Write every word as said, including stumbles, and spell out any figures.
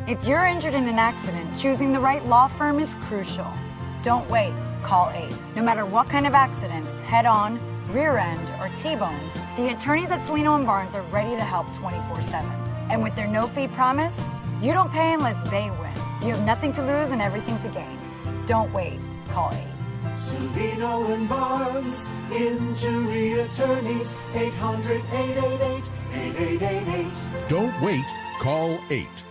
If you're injured in an accident, choosing the right law firm is crucial. Don't wait, call eight. No matter what kind of accident, head-on, rear end, or T-boned, the attorneys at Cellino and Barnes are ready to help twenty-four seven. And with their no-fee promise, you don't pay unless they win. You have nothing to lose and everything to gain. Don't wait, call eight. Cellino and Barnes, injury attorneys, eight hundred, eight eight eight, eight eight eight eight. Don't wait, call eight.